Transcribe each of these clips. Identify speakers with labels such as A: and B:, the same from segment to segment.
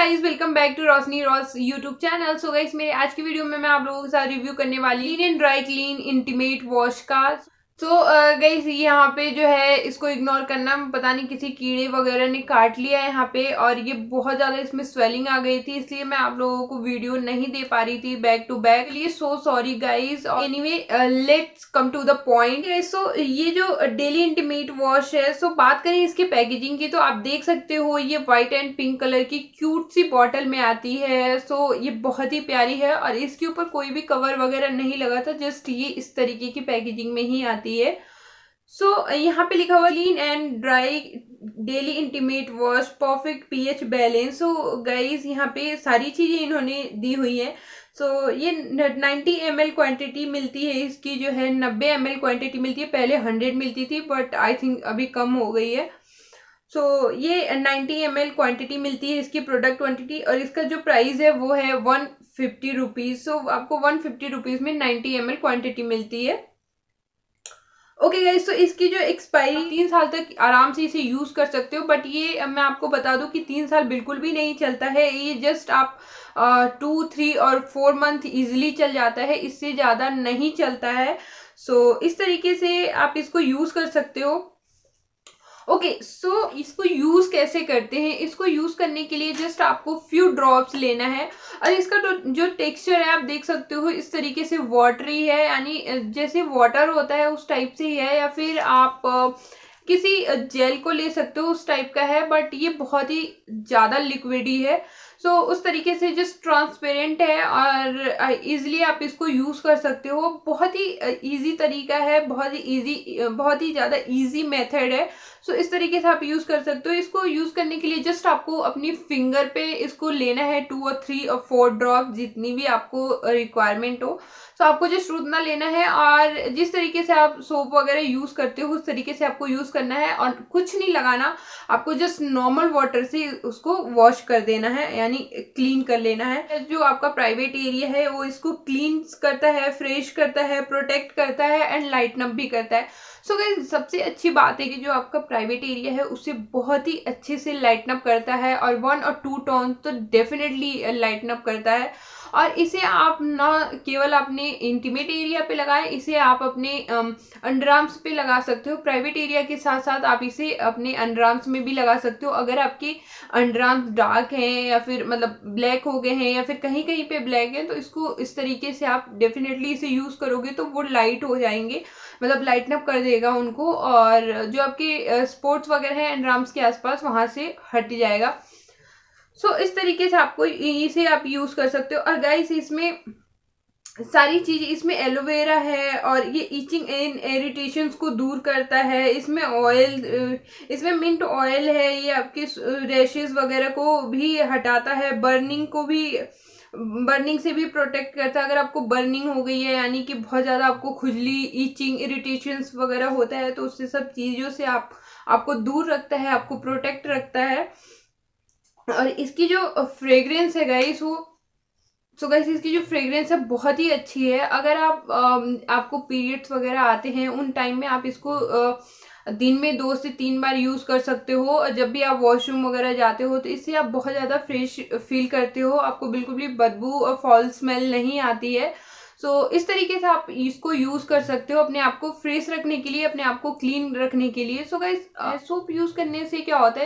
A: Guys, welcome back to Roshni Ross YouTube channel. So guys, मेरे आज की वीडियो में मैं आप लोगों के साथ रिव्यू करने वाली clean and dry clean intimate wash का। सो गाइस, यहाँ पे जो है इसको इग्नोर करना, पता नहीं किसी कीड़े वगैरह ने काट लिया है यहाँ पे, और ये बहुत ज्यादा इसमें स्वेलिंग आ गई थी, इसलिए मैं आप लोगों को वीडियो नहीं दे पा रही थी बैक टू बैक, लिए so sorry guys. Anyway, let's come to the point. So ये जो डेली इंटीमेट वॉश है, सो बात करें इसकी पैकेजिंग की, तो आप देख सकते हो ये व्हाइट एंड पिंक कलर की क्यूट सी बॉटल में आती है। सो ये बहुत ही प्यारी है और इसके ऊपर कोई भी कवर वगैरह नहीं लगा था, जस्ट ये इस तरीके की पैकेजिंग में ही आती है। सो यहाँ पे लिखा हुआ clean and dry daily intimate wash perfect pH balance. So guys, यहाँ पे सारी चीजें इन्होंने दी हुई है। सो ये 90 ml क्वांटिटी मिलती है, इसकी जो है 90 ml क्वांटिटी मिलती है। पहले 100 मिलती थी, बट आई थिंक अभी कम हो गई है। सो ये 90 ml क्वांटिटी मिलती है इसकी प्रोडक्ट क्वांटिटी, और इसका जो प्राइस है वो है 150 रुपीज। सो आपको 150 रुपीज में 90 ml क्वांटिटी मिलती है। ओके गाइस, तो इसकी जो एक्सपायरी 3 साल तक आराम से इसे यूज कर सकते हो, बट ये मैं आपको बता दूं कि 3 साल बिल्कुल भी नहीं चलता है। ये जस्ट आप 2, 3 और 4 मंथ इजिली चल जाता है, इससे ज्यादा नहीं चलता है। सो इस तरीके से आप इसको यूज कर सकते हो। ओके, सो इसको यूज कैसे करते हैं? इसको यूज करने के लिए जस्ट आपको फ्यू ड्रॉप्स लेना है, और इसका जो टेक्सचर है आप देख सकते हो इस तरीके से वाटरी है, यानी जैसे वाटर होता है उस टाइप से ही है, या फिर आप किसी जेल को ले सकते हो उस टाइप का है, बट ये बहुत ही ज्यादा लिक्विडी है। सो उस तरीके से जस्ट ट्रांसपेरेंट है और इजिली आप इसको यूज कर सकते हो। बहुत ही इजी तरीका है, बहुत ही इजी, बहुत ही ज्यादा इजी मेथड है। सो इस तरीके से आप यूज कर सकते हो। इसको यूज करने के लिए जस्ट आपको अपनी फिंगर पे इसको लेना है, 2 और 3 और 4 ड्रॉप, जितनी भी आपको रिक्वायरमेंट हो। सो आपको जस्ट उतना लेना है, और जिस तरीके से आप सोप वगैरह यूज करते हो उस तरीके से आपको यूज करना है, और कुछ नहीं लगाना, आपको जस्ट नॉर्मल वाटर से उसको वॉश कर देना है, यानी क्लीन कर लेना है। जो आपका प्राइवेट एरिया है वो इसको क्लीन करता है, फ्रेश करता है, प्रोटेक्ट करता है एंड लाइटन अप भी करता है। सो गाइस, सबसे अच्छी बात है कि जो आपका प्राइवेट एरिया है उसे बहुत ही अच्छे से लाइटन अप करता है, और 1 और 2 टोन तो डेफिनेटली लाइटन अप करता है। और इसे आप ना केवल अपने इंटीमेट एरिया पे लगाएं, इसे आप अपने अंडरआर्म्स पे लगा सकते हो। प्राइवेट एरिया के साथ साथ आप इसे अपने अंडरआर्म्स में भी लगा सकते हो। अगर आपके अंडरआर्म्स डार्क हैं, या फिर मतलब ब्लैक हो गए हैं, या फिर कहीं कहीं पे ब्लैक है, तो इसको इस तरीके से आप डेफिनेटली इसे यूज करोगे तो वो लाइट हो जाएंगे, मतलब लाइटन अप कर देगा उनको, और जो आपके स्पॉट्स वगैरह है अंडरआर्म्स के आसपास वहां से हट जाएगा। सो इस तरीके से आपको इसे आप यूज कर सकते हो। और गाइस, इसमें सारी चीज, इसमें एलोवेरा है और ये इचिंग एंड इरिटेशंस को दूर करता है। इसमें ऑयल, इसमें मिंट ऑयल है, ये आपके रैशेस वगैरह को भी हटाता है, बर्निंग से भी प्रोटेक्ट करता है। अगर आपको बर्निंग हो गई है, यानी कि बहुत ज्यादा आपको खुजली, इचिंग, इरिटेशंस वगैरह होता है, तो उससे सब चीजों से आपको दूर रखता है, आपको प्रोटेक्ट रखता है। और इसकी जो फ्रेग्रेंस है गाइस, इसकी जो फ्रेग्रेंस है बहुत ही अच्छी है। अगर आपको पीरियड्स वगैरह आते हैं उन टाइम में आप इसको दिन में 2 से 3 बार यूज कर सकते हो, और जब भी आप वॉशरूम वगैरह जाते हो तो इससे आप बहुत ज्यादा फ्रेश फील करते हो, आपको बिल्कुल भी बदबू और फॉल स्मेल नहीं आती है। सो इस तरीके से आप इसको यूज कर सकते हो अपने आप को फ्रेश रखने के लिए, अपने आप को क्लीन रखने के लिए। सो गाइस, सोप यूज करने से क्या होता है,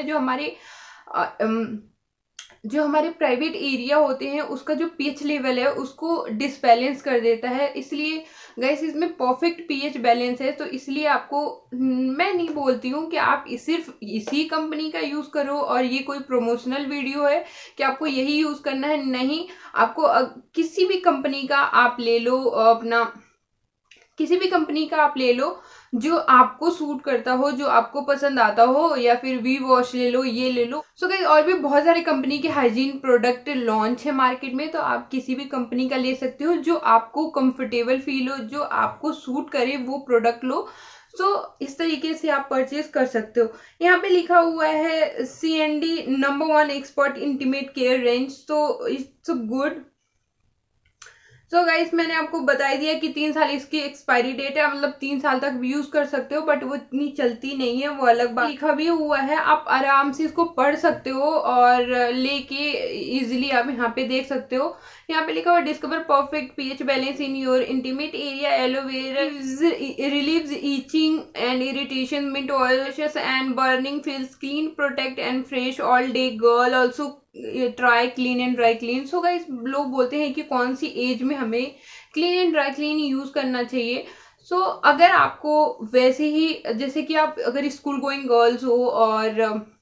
A: जो हमारे प्राइवेट एरिया होते हैं उसका जो पीएच लेवल है उसको डिसबैलेंस कर देता है। इसलिए गाइस, इसमें परफेक्ट पीएच बैलेंस है, तो इसलिए आपको, मैं नहीं बोलती हूँ कि आप सिर्फ इसी कंपनी का यूज करो और ये कोई प्रमोशनल वीडियो है कि आपको यही यूज करना है। नहीं, आपको किसी भी कंपनी का आप ले लो, किसी भी कंपनी का आप ले लो जो आपको सूट करता हो, जो आपको पसंद आता हो, या फिर वी वॉश ले लो, ये ले लो। सो गाइस, और भी बहुत सारे कंपनी के हाइजीन प्रोडक्ट लॉन्च है मार्केट में, तो आप किसी भी कंपनी का ले सकते हो जो आपको कंफर्टेबल फील हो, जो आपको सूट करे, वो प्रोडक्ट लो। सो इस तरीके से आप परचेज कर सकते हो। यहाँ पे लिखा हुआ है CND number 1 expert intimate care range, तो इट्स गुड। सो गाइस मैंने आपको बता दिया कि 3 साल इसकी एक्सपायरी डेट है, मतलब 3 साल तक यूज कर सकते हो, बट वो इतनी चलती नहीं है, वो अलग बात। लिखा भी हुआ है, आप आराम से इसको पढ़ सकते हो और लेके इजिली आप यहाँ पे देख सकते हो। यहाँ पे लिखा हुआ discover perfect pH balance in your intimate area, aloe vera relieves itching and irritation, mint oil and burning, feels clean, protect and fresh all day, girl also try clean and dry clean. So guys लोग बोलते हैं कि कौन सी age में हमें clean and dry clean use करना चाहिए। सो अगर आपको वैसे ही, जैसे कि आप अगर स्कूल गोइंग गर्ल्स हो और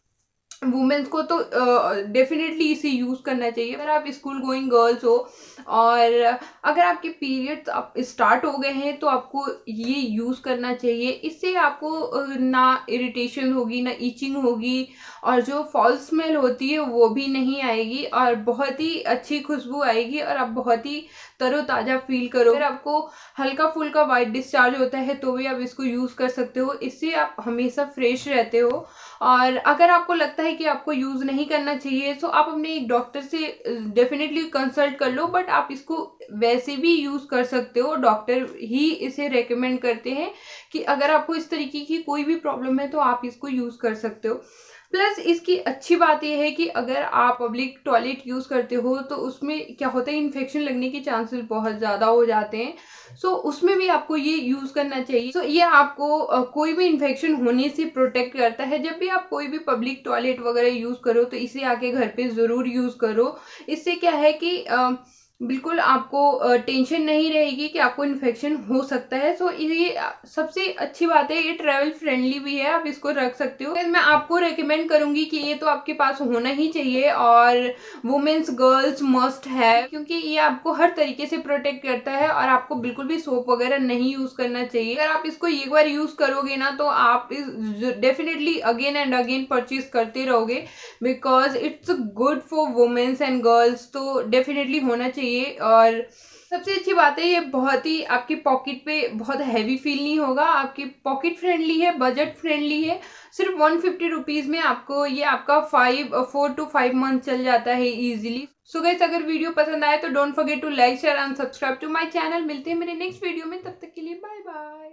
A: वुमेन्स को तो डेफिनेटली इसे यूज करना चाहिए। अगर आप स्कूल गोइंग गर्ल्स हो और अगर आपके पीरियड्स आप स्टार्ट हो गए हैं तो आपको ये यूज करना चाहिए। इससे आपको ना इरिटेशन होगी, ना ईचिंग होगी, और जो फॉल्स स्मेल होती है वो भी नहीं आएगी, और बहुत ही अच्छी खुशबू आएगी और आप बहुत ही तरोताजा फील करो। अगर आपको हल्का फुल्का वाइट डिस्चार्ज होता है तो भी आप इसको यूज कर सकते हो, इससे आप हमेशा फ्रेश रहते हो। और अगर आपको लगता है कि आपको यूज नहीं करना चाहिए तो आप अपने एक डॉक्टर से डेफिनेटली कंसल्ट कर लो, बट आप इसको वैसे भी यूज कर सकते हो। डॉक्टर ही इसे रेकमेंड करते हैं कि अगर आपको इस तरीके की कोई भी प्रॉब्लम है तो आप इसको यूज कर सकते हो। प्लस इसकी अच्छी बात यह है कि अगर आप पब्लिक टॉयलेट यूज करते हो तो उसमें क्या होता है, इन्फेक्शन लगने के चांसेस बहुत ज्यादा हो जाते हैं। सो उसमें भी आपको ये यूज करना चाहिए। सो ये आपको कोई भी इन्फेक्शन होने से प्रोटेक्ट करता है। जब भी आप कोई भी पब्लिक टॉयलेट वगैरह यूज करो तो इसे आके घर पे जरूर यूज करो। इससे क्या है कि बिल्कुल आपको टेंशन नहीं रहेगी कि आपको इन्फेक्शन हो सकता है। सो ये सबसे अच्छी बात है, ये ट्रैवल फ्रेंडली भी है, आप इसको रख सकते हो। मैं आपको रेकमेंड करूंगी कि ये तो आपके पास होना ही चाहिए और वुमेन्स गर्ल्स मस्ट है, क्योंकि ये आपको हर तरीके से प्रोटेक्ट करता है और आपको बिल्कुल भी सोप वगैरह नहीं यूज करना चाहिए। अगर आप इसको एक बार यूज करोगे ना तो आप definitely again and again purchase करते रहोगे, because it's good for womens and girls, तो डेफिनेटली होना चाहिए। और सबसे अच्छी बात है, ये बहुत ही आपकी पॉकेट पे बहुत हैवी फील नहीं होगा, आपकी पॉकेट फ्रेंडली है, बजट फ्रेंडली है। सिर्फ 150 रुपीज में आपको ये आपका 4 to 5 मंथ चल जाता है इजीली। सो गाइस अगर वीडियो पसंद आए तो don't forget to like share and subscribe to my channel. मिलते हैं मेरे नेक्स्ट वीडियो में, तब तक के लिए बाय बाय।